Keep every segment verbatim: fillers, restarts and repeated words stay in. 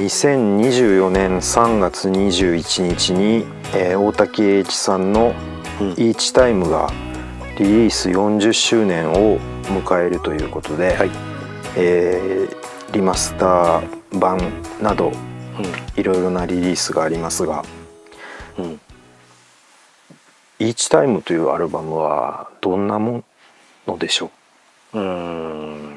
にせんにじゅうよねんさんがつにじゅういちにちに、えー、大滝栄一さんの「イーチタイム」がリリースよんじゅっしゅうねんを迎えるということで、はい、えー、リマスター版など、うん、いろいろなリリースがありますが、うん、イーチタイムというアルバムはどんなものでしょう？うーん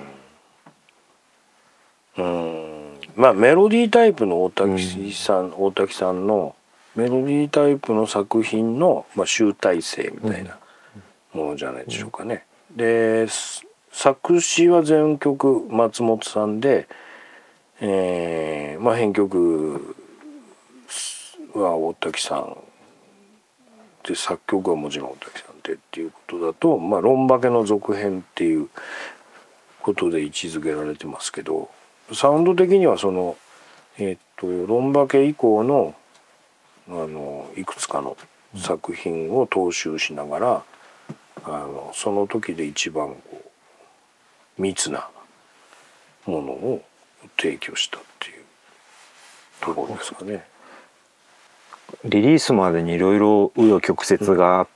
うーんまあメロディータイプの大滝さん、うん、大滝さんのメロディータイプの作品の、まあ、集大成みたいなものじゃないでしょうかね。うん、で作詞は全曲松本さんで、えーまあ、編曲は大滝さんで作曲はもちろん大滝さんでっていうことだと、まあ、ロンバケの続編っていうことで位置づけられてますけど、サウンド的にはその、えー、っとロンバケ以降のあのいくつかの作品を踏襲しながら、あのその時で一番こう密なものを提供したっていうところですかね。 リリースまでにいろいろ紆余曲折があって、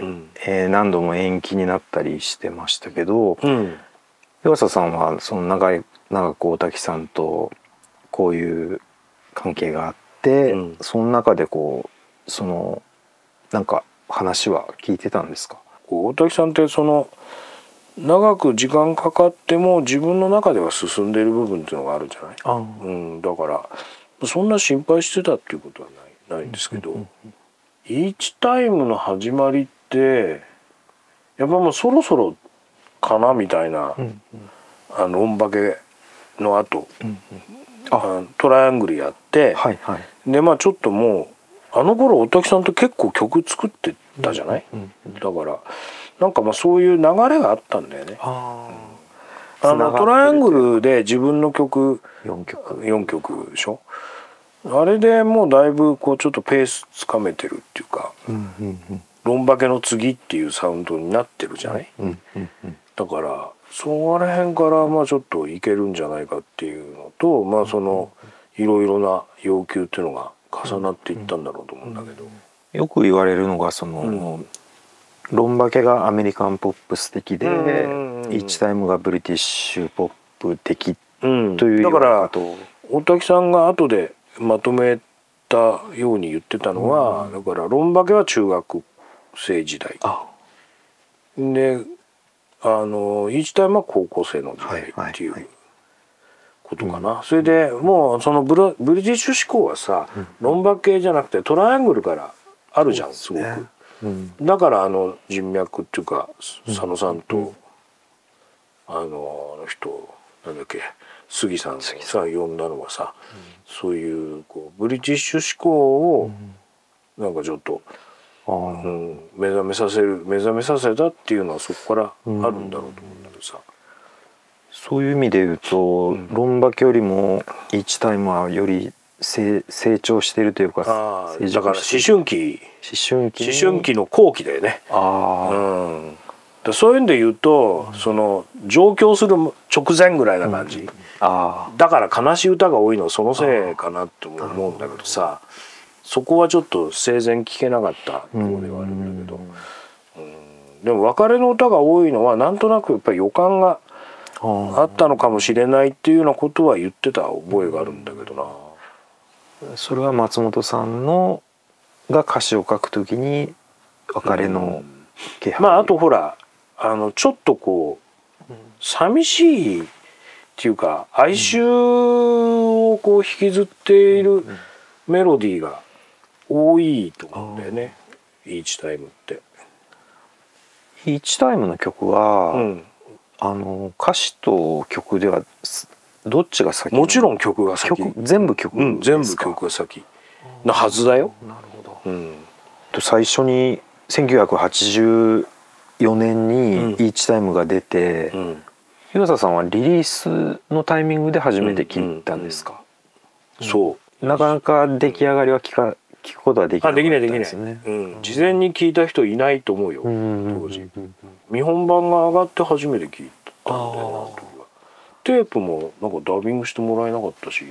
うんえー、何度も延期になったりしてましたけど、うん、岩佐さんはその長い長く大滝さんとこういう関係があって、うん、その中でこうそのなんか話は聞いてたんですか？ 大滝さんってその長く時間かかっても自分の中では進んでいる部分っていうのがあるじゃない。あ、うん、だからそんな心配してたっていうことはないないんですけど、イーチタイムの始まりってやっぱもうそろそろかなみたいな、うんうん、あのロンバケの後、うんうん、あトライアングルやって、はいはい、でまあちょっともうあの頃大滝さんって結構曲作ってたじゃない、うんうんうん、だからなんかまあそういう流れがあったんだよね。あ、うん、あのトライアングルで自分の曲よんきょくよんきょくでしょ。あれでもうだいぶこうちょっとペースつかめてるっていうか、うんうんうん、ロンバケの次っていうサウンドになってるじゃない、うんうんうん、だからそこら辺からまあちょっといけるんじゃないかっていうのと、まあそのいろいろな要求っていうのが重なっていったんだろうと思うんだけど、 よく言われるのがその、うん、ロンバケがアメリカンポップス的で、イーチタイムがブリティッシュポップ的というようなことを、うん、だから大滝さんが後でまとめたように言ってたのは、うん、だからロンバケは中学生時代で、あのイーチタイムは高校生の時代っていうことかな、はいはいはい、それでもうそのブラブリティッシュ思考はさ、うん、ロンバケじゃなくてトライアングルからあるじゃん、すごく、うん、だからあの人脈っていうか佐野さんと、うん、あのあの人なんだっけ杉さんさ呼んだのはさ、うん、そういうこうブリティッシュ思考をなんかちょっと、うんうん、目覚めさせる目覚めさせたっていうのはそこからあるんだろうと思うんだけどさ、うん、 そういう意味で言うと、うん、ロンバケよりもイーチタイムはより成長しているというか、 あだから思春期思春期思春期の後期だよね。あ、うん、だそういうんで言うと、うん、その上京する直前ぐらいな感じ、うん、あだから悲しい歌が多いのはそのせいかなと思うんだけどさ、そこはちょっと生前聞けなかったところではあるんだけど、うんうん、でも別れの歌が多いのはなんとなくやっぱり予感があったのかもしれないっていうようなことは言ってた覚えがあるんだけどな。 それは松本さんのが歌詞を書くときに別れの気配、 うん、まああとほらあのちょっとこう寂しいっていうか哀愁をこう引きずっているメロディーが多いと思うんだよね、イーチタイムって。 イーチタイムの曲は、うん、あの歌詞と曲ではどっちが先？ もちろん曲が先。 曲全部曲ですか？ うん、全部曲が先なはずだよ。 なるほど。うん、最初にせんきゅうひゃくはちじゅうよねんにイーチタイムが出て、うん、岩佐さんはリリースのタイミングで初めて聞いたんですか？ うんうんうん、そう。 なかなか出来上がりは聞か聞くことはできなかったですね。 うん、事前に聞いた人いないと思うよ、当時。見本番が上がって初めて聞いたんだよな。テープもなんかダビングしてもらえなかったし、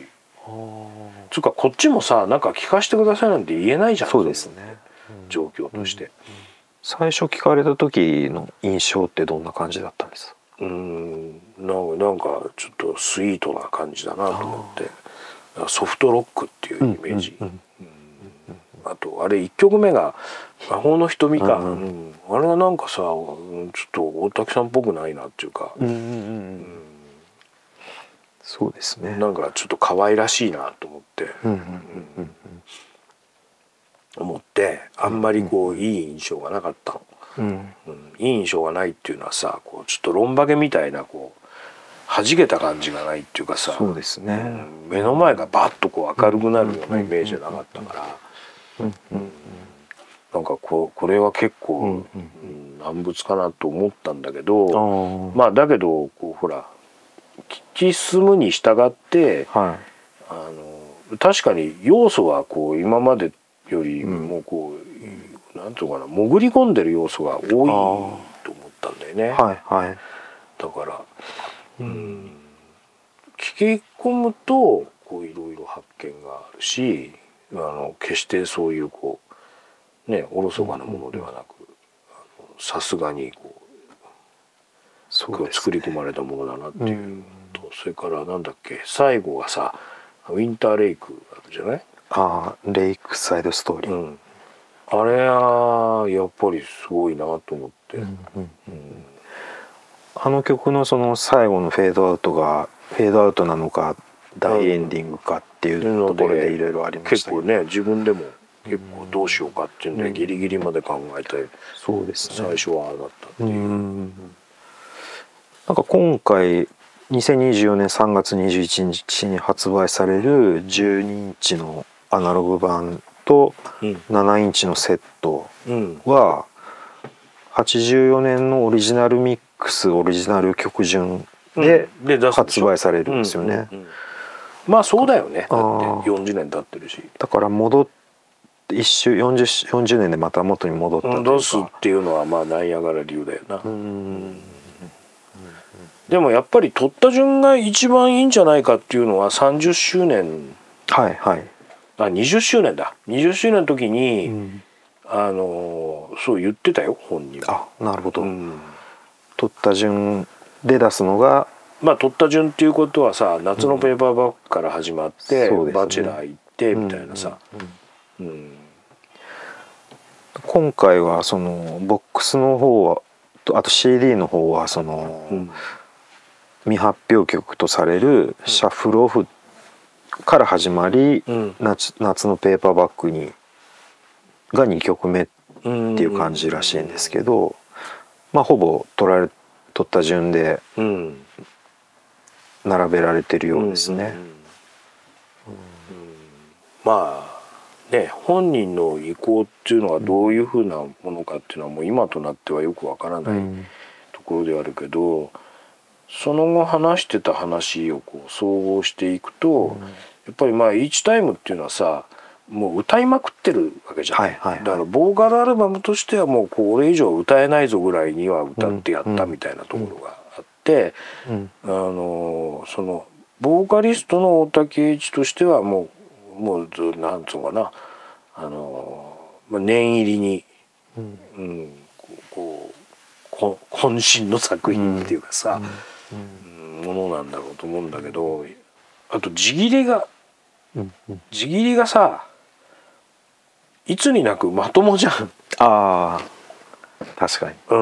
つうかこっちもさなんか聞かせてくださいなんて言えないじゃん。 そうですね、 状況として、うん、 最初聞かれた時の印象ってどんな感じだったんですか？ うーんなんかなんかちょっとスイートな感じだなと思って、ソフトロックっていうイメージ。あとあれいっきょくめが「魔法の瞳か」うんうん、あれはなんかさちょっと大滝さんっぽくないなっていうか、うんうんうん、 そうですね、 なんかちょっと可愛らしいなと思って、うんうんうんうん、思ってあんまりこういい印象がなかったの、うんうん、いい印象がないっていうのはさこうちょっとロンバゲみたいなこう弾けた感じがないっていうかさ、 そうですね、 うん、目の前がバッとこう明るくなるようなイメージじゃなかったから、うんうん、なんかこうこれは結構、うんうん、難物かなと思ったんだけど、まあだけどこうほら聞き進むに従って、はい、あの確かに要素はこう今までよりもこう、うん、なんていうかな潜り込んでる要素が多いと思ったんだよね。はいはい、だから、うん、聞き込むとこういろいろ発見があるし、あの決してそういうこうねおろそかなものではなく、さすがにこうそうですね、作り込まれたものだなっていうと、うん、それからなんだっけ最後はさウィンターレイクあるじゃない？ ああレイクサイドストーリー、うん、 あれはやっぱりすごいなと思って、うんうんうん、 あの曲のその最後のフェードアウトがフェードアウトなのか大エンディングかっていうところでいろいろありましたけど、 結構ね自分でも結構どうしようかっていうんで、うん、ギリギリまで考えて、 そうですね、 最初はああだったっていう、うん、 なんか今回にせんにじゅうよねんさんがつにじゅういちにちに発売されるじゅうにインチのアナログ版とななインチのセットははちじゅうよねんのオリジナルミックスオリジナル曲順で発売されるんですよね。 まあそうだよね。だってよんじゅうねん経ってるし。 だから戻って一周 40, よんじゅうねんでまた元に戻ったというか。 戻すっていうのはまあナイアガラ流だよな。うんでもやっぱり取った順が一番いいんじゃないかっていうのはさんじゅっしゅうねん、 はいはい、 あにじゅっしゅうねんだにじゅっしゅうねんの時に、うん、あのそう言ってたよ本人は。 あなるほど、うん、取った順で出すのがまあ取った順っていうことはさ夏のペーパーバッグから始まって、うんね、バチェラー行ってみたいなさ、うんうんうん、 今回はそのボックスの方はあと シーディー の方はその、うん未発表曲とされるシャッフルオフから始まり、うん、夏, 夏のペーパーバッグにがにきょくめっていう感じらしいんですけど、まあほぼ取られ取った順で並べられてるようですね。 まあね本人の意向っていうのはどういうふうなものかっていうのはもう今となってはよくわからないところであるけど。その後話してた話をこう総合していくと、うん、やっぱりまあイーチタイムっていうのはさもう歌いまくってるわけじゃん、はいはいはい、だからボーカルアルバムとしてはもうこれ以上歌えないぞぐらいには歌ってやったみたいなところがあって、うんうん、あのそのボーカリストの大滝栄一としてはもうもうなんつうのかなあの、まあ、念入りに、うんうん、こう渾身の作品っていうかさ、うんうん、ものなんだろうと思うんだけどあと地切りが地切りがさいつになくまともじゃん。 あ確かに、 うん、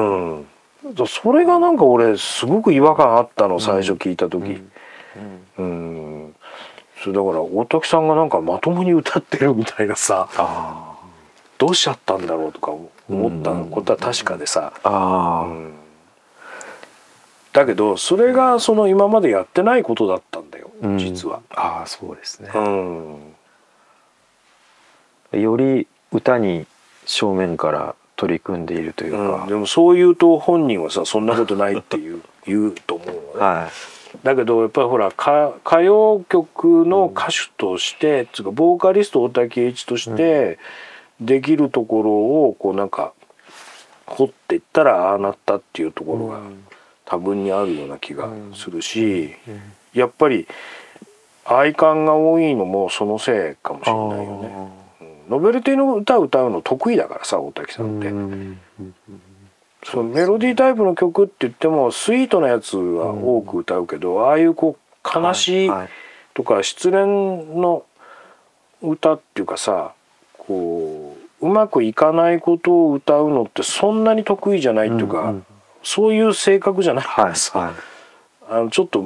それがなんか俺すごく違和感あったの最初聞いた時、うんうんうん、それだから大滝さんがなんかまともに歌ってるみたいなさあどうしちゃったんだろうとか思ったことは確かでさ、あ、うん、だけどそれがその今までやってないことだったんだよ、うん、実は。 ああそうですね、うん、より歌に正面から取り組んでいるというか、 うん、でもそう言うと本人はさそんなことないって言う言うと思うのね、はい、だけどやっぱりほら歌謡曲の歌手として、うん、つうかボーカリスト大滝栄一として、うん、できるところをこうなんか掘っていったらああなったっていうところが多分にあるような気がするし、やっぱり愛感が多いのもそのせいかもしれないよね。うん、ノベルティの歌を歌うの得意だからさ大滝さんって。うんそのメロディータイプの曲って言ってもスイートなやつは多く歌うけど、うん、ああいうこう悲しいとか失恋の歌っていうかさこううまくいかないことを歌うのってそんなに得意じゃないっていうか、うんうん、そういう性格じゃないからさ、はいはい、あのちょっと、うん、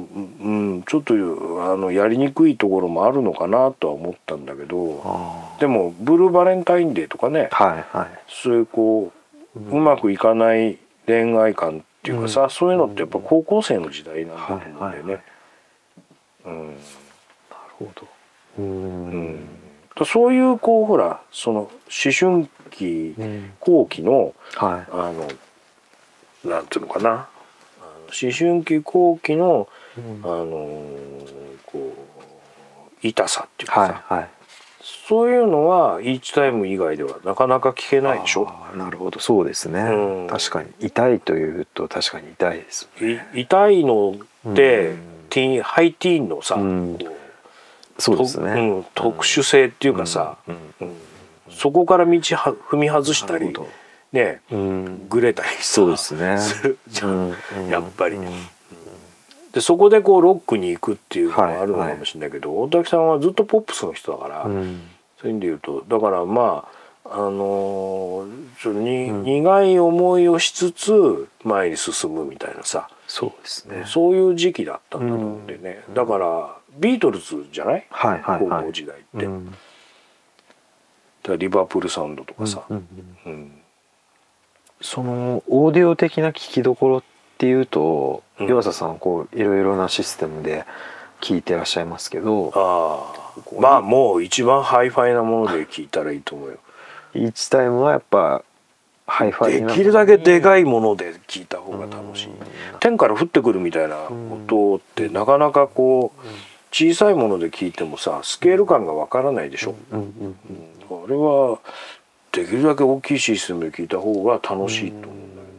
ちょっとあのやりにくいところもあるのかなとは思ったんだけど、でもブルーバレンタインデーとかね、はいはい、そういうこう、うん、うまくいかない恋愛観っていうかさ、うん、そういうのってやっぱ高校生の時代なんだと思うんだよね。うん、なるほど。うん、 うんそういうこうほらその思春期、うん、後期の、はい、あのなんていうのかなあの思春期後期の、うん、あのこう痛さっていうかさ、はいはい、そういうのはイーチタイム以外ではなかなか聞けないでしょ。 なるほどそうですね、うん、確かに痛いというと確かに痛いです、 ね、痛いのって、うん、ティーンハイティーンのさ、うんそうですね、 うん、特殊性っていうかさ、うんうんうん、そこから道は踏み外したりね、うん、ぐれたりさそうですねするじゃん、うん、やっぱり、うん、でそこでこうロックに行くっていうのもあるのかもしれないけど、はいはい、大滝さんはずっとポップスの人だから、うん、そういう意味で言うとだからまああのー、ちょっとに、うん、苦い思いをしつつ前に進むみたいなさそうですねそういう時期だったんだと思うんでね、うん、だからビートルズじゃない、はいはいはい、高校時代って、うん、だからリバプールサウンドとかさ、うんうんうんうん、 そのオーディオ的な聞きどころっていうと、うん、岩佐さんこういろいろなシステムで聞いてらっしゃいますけど、 あまあもう一番ハイファイなもので聞いたらいいと思うよ。 イーチタイムはやっぱハイファイなできるだけでかいもので聞いた方が楽しい。天から降ってくるみたいな音ってなかなかこう小さいもので聞いてもさスケール感がわからないでしょ、うんうんうんうん、あれはできるだけ大きいシステムで聞いた方が楽しいと思うんだよな、うん、なる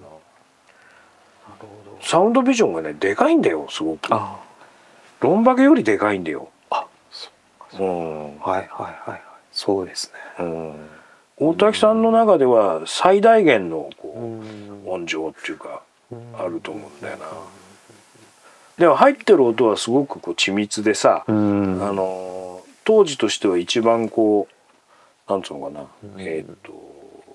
ほど。サウンドビジョンがねでかいんだよすごく。あロンバケよりでかいんだよ。あそうかそうか、うん、 はいはいはいはいそうですね、 うん大滝さんの中では最大限のこう音情っていうかあると思うんだよな。でも入ってる音はすごくこう緻密でさ、あの当時としては一番こうなんつうのかな、えっと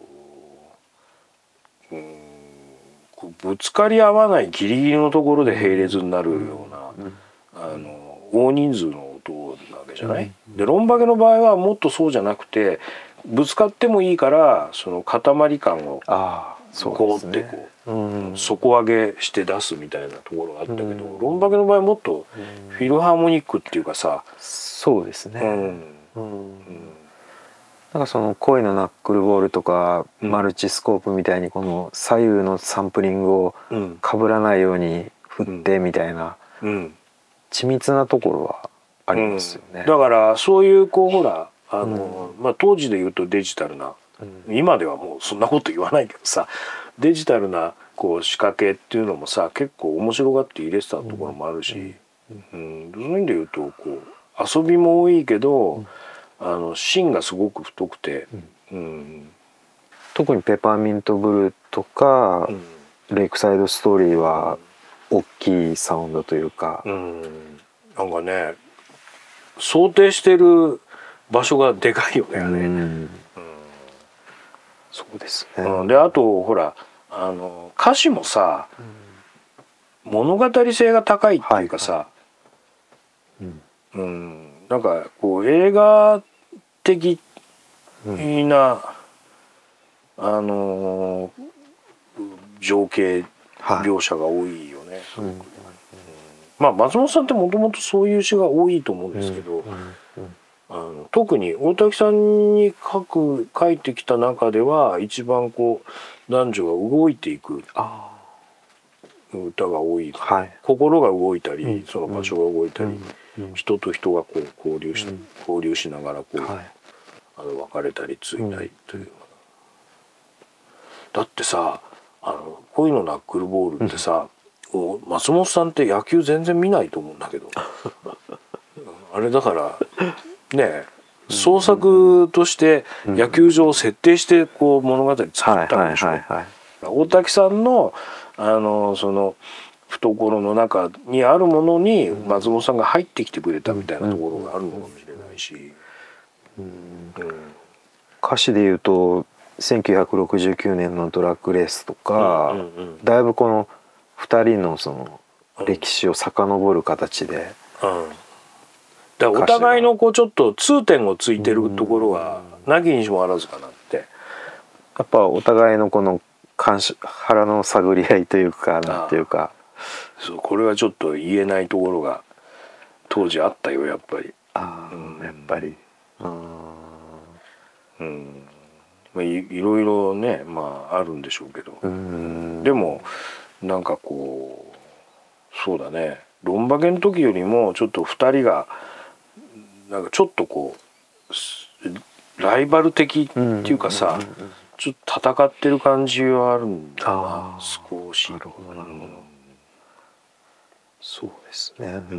うんこうぶつかり合わないギリギリのところで並列になるようなあの大人数の音なわけじゃない。でロンバケの場合はもっとそうじゃなくてぶつかってもいいからその塊感をこうってこう、うん、底上げして出すみたいなところがあったけど、うん、ロンバケの場合もっとフィルハーモニックっていうかさ、うん、 そうですね、うんうん、なんかその恋のナックルボールとか、うん、マルチスコープみたいにこの左右のサンプリングを被らないように振ってみたいな、うんうん、緻密なところはありますよね、 うん、だからそういうこうほらあのうんまあ、当時で言うとデジタルな、うん、今ではもうそんなこと言わないけどさデジタルなこう仕掛けっていうのもさ結構面白がって入れてたところもあるし、うんうん、そういう意味で言うとこう遊びも多いけど、うん、あの芯がすごく太くて、うんうん、 特にペパーミントブルーとか、うん、レイクサイドストーリーは大きいサウンドというか、うん、 なんかね想定してる場所がでかいよね、うんうん、 そうですね、 うん、であとほらあの歌詞もさ、うん、物語性が高いっていうかさ、はいはいうんうん、なんかこう映画的な、うん、あの情景描写が多いよね、はいうん、まあ松本さんってもともとそういう詩が多いと思うんですけど、うんうんうんあの特に大滝さんに書く書いてきた中では一番こう男女が動いていく歌が多い、はい、心が動いたり、うん、その場所が動いたり、うん、人と人がこう交流し、うん、交流しながらこう、はい、あの別れたりついたりという、うん、だってさあの恋のナックルボールってさ、うん、松本さんって野球全然見ないと思うんだけど。ああれだからね創作として野球場を設定してこう物語作ったんでしょ。大滝さんのあのその懐の中にあるものに松本さんが入ってきてくれたみたいなところがあるのかもしれないし、 うんうん、歌詞で言うとせんきゅうひゃくろくじゅうきゅうねんのドラッグレースとか、うんうんうん、だいぶこのふたりのその歴史を遡る形で、うん、 だからお互いのこうちょっと通点をついてるところはなきにしもあらずかなって。 やっぱお互いのこの腹の探り合いというかなんていうか、 そうこれはちょっと言えないところが当時あったよやっぱり。 あ、うん、やっぱり、うん、 うん、まあ、い, いろいろねまああるんでしょうけど、うん、でもなんかこうそうだねロンバケの時よりもちょっとふたりがなんかちょっとこうライバル的っていうかさ、ちょっと戦ってる感じはあるんだな少し。なるほどなるほど、うん、 そうですね、うん、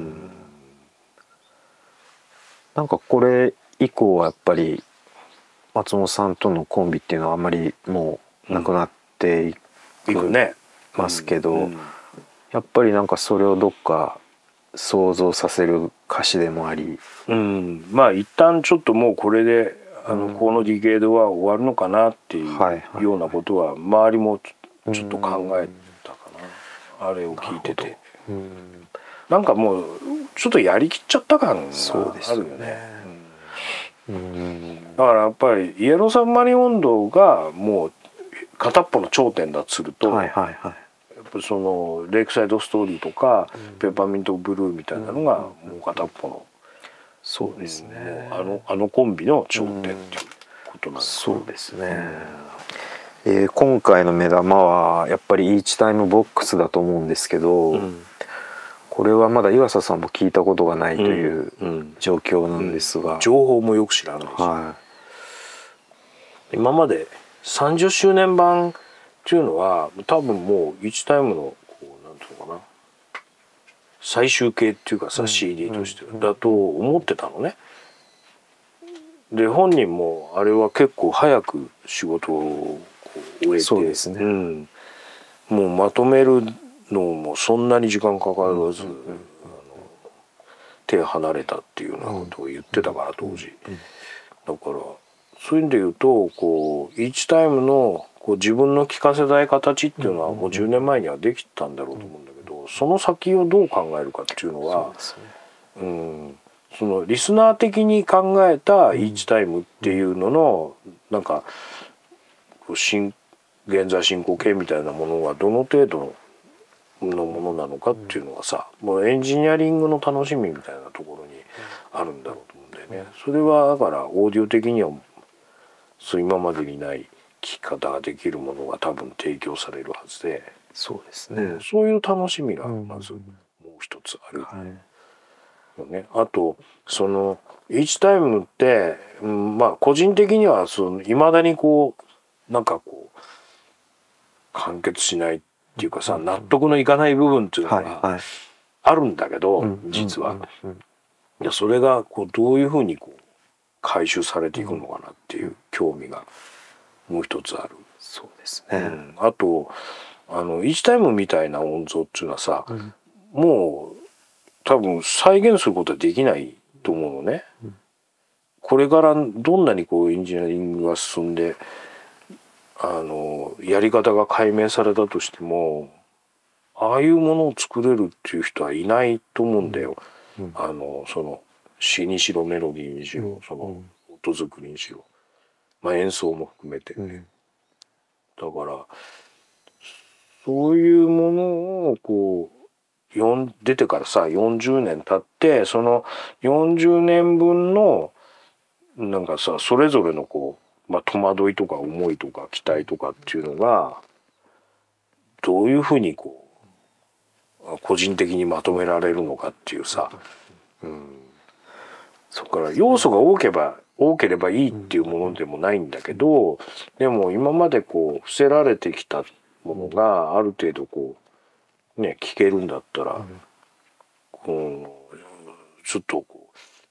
なんかこれ以降はやっぱり松本さんとのコンビっていうのはあんまりもうなくなっていくますけど、うんうんうん、やっぱりなんかそれをどっか想像させる歌詞でもあり、 うん、まあ一旦ちょっともうこれであの、うん、このディケードは終わるのかなっていうようなことは周りもちょっと考えたかな、うん、あれを聞いてて、うん、なんかもうちょっとやりきっちゃった感があるよね。うん、だからやっぱりイエローサブマリン音頭がもう片っぽの頂点だとすると、はいはいはい、やっぱそのレイクサイドストーリーとか、うん、ペーパーミントブルーみたいなのがもう片っぽの、 そうですね、 あのあのコンビの頂点っていうことなんですか、 うん、そうですね、うん、えー、今回の目玉はやっぱりイーチタイムボックスだと思うんですけど、うん、これはまだ岩佐さんも聞いたことがないという状況なんですが、うんうん、 情報もよく知らないし、はい、今までさんじゅっしゅうねん版っていうのは多分もうイーチタイムのこうなんていうのかな最終形っていうかさ、うん、シーディー としてだと思ってたのね。で本人もあれは結構早く仕事を終えて、 そうですね、うん、 もうまとめるのもそんなに時間かからず、うんうんうん、あの手離れたっていうようなことを言ってたから当時、うんうんうん、だからそういう意味で言うとこうイーチタイムのこう自分の聞かせたい形っていうのはもうじゅうねんまえにはできたんだろうと思うんだけど、その先をどう考えるかっていうのは、うん、そのリスナー的に考えたイーチタイムっていうののなんか現在進行形みたいなものがどの程度のものなのかっていうのはさ、もうエンジニアリングの楽しみみたいなところにあるんだろうと思うんだよね。それはだからオーディオ的にはそう今までにない聞き方ができるものが多分提供されるはずで、 そうですね、 うん、そういう楽しみがまずもう一つあるよね、はい、あとそのイーチタイムって、うん、まあ個人的にはその未だにこうなんかこう完結しないっていうかさ、うん、納得のいかない部分っていうのがあるんだけど、はいはい、実は、うんうんうん、いやそれがこうどういうふうにこう回収されていくのかなっていう興味がもう一つある。 そうですね、うん、 あとあのイーチタイムみたいな音像っていうのはさ、うん、もう多分再現することはできないと思うのね、うん、これからどんなにこうエンジニアリングが進んであのやり方が解明されたとしてもああいうものを作れるっていう人はいないと思うんだよ、うんうん、あのその詩にしろメロディーにしろ、うん、その音作りにしろ、まあ、演奏も含めてね、うん、だからそういうものをこうよん出てからさよんじゅうねん経ってそのよんじゅうねんぶんのなんかさそれぞれのこう、まあ、戸惑いとか思いとか期待とかっていうのがどういうふうにこう個人的にまとめられるのかっていうさ、うん、そこから要素が多ければ多ければいいっていうものでもないんだけど、でも今までこう伏せられてきたものがある程度こうね聞けるんだったら、うん、ちょっとこう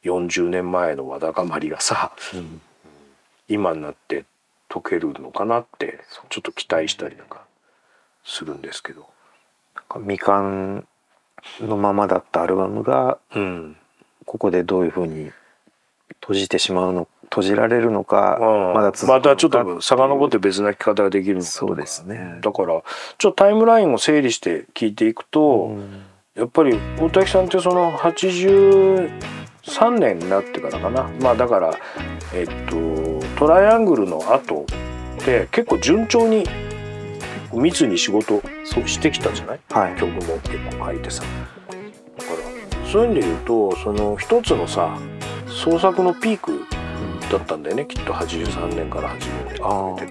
よんじゅうねんまえのわだかまりがさ、うん、今になって解けるのかなってちょっと期待したりなんかするんですけど、 なんか未完のままだったアルバムが、うん、ここでどういうふうに閉じてしまうの閉じられるのか、 うん、まだ続くのかまたちょっと遡って別な聴き方ができるのかとか。 そうですね。 だからちょっとタイムラインを整理して聞いていくと、うん、やっぱり大滝さんってそのはちじゅうさんねんになってからかな、まあだからえっとトライアングルの後で結構順調に密に仕事してきたじゃない、はい、曲も結構書いてさ。だからそういう意味で言うとその一つのさ創作のピークだったんだよね、きっとはちじゅうさんねんからはちじゅうねんにかけてって。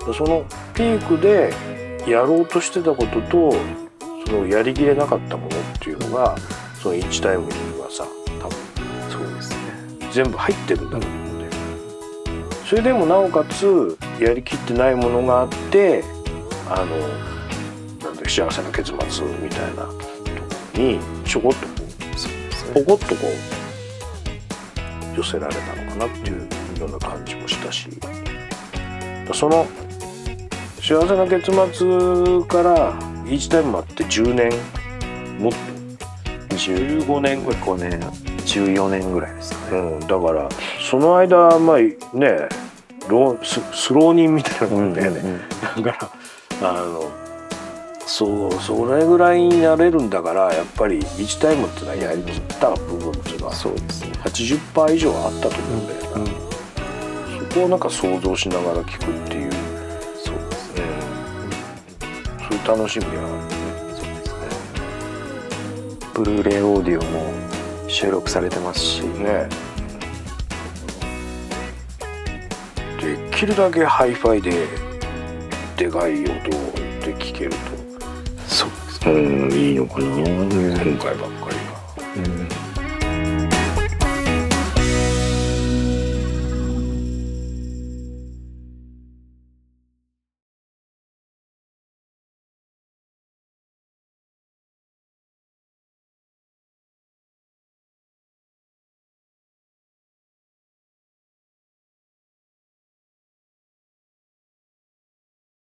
そのピークでやろうとしてたこととそのやりきれなかったものっていうのがそのイーチタイムにはさ多分そうですね全部入ってるんだと思うんだよ。それでもなおかつやりきってないものがあってあのなんだ幸せな結末みたいなところにちょこっとこうポコッとこう寄せられたのかなっていうような感じもしたし、その幸せな結末からイーチタイムもあってじゅうねんもっとじゅうごねんぐらいごねんじゅうよねんぐらいですかね、 うん、だからその間まあねロス, スロー人みたいなもんだよね、うんうん、だからあのそうそれぐらいになれるんだからやっぱりイーチタイムっていうのはやりきった部分っていうのは はちじゅっパーセント 以上あったと思うんだよな、うんうん、そこをなんか想像しながら聴くっていうそうですね、うん、そういう楽しみがあるね。そうですね。 ブルーレイオーディオも収録されてますしね。 できるだけハイファイででかい音で聴けるとそうですね、うん、いいのかな、うん、今回ばっかりが。うん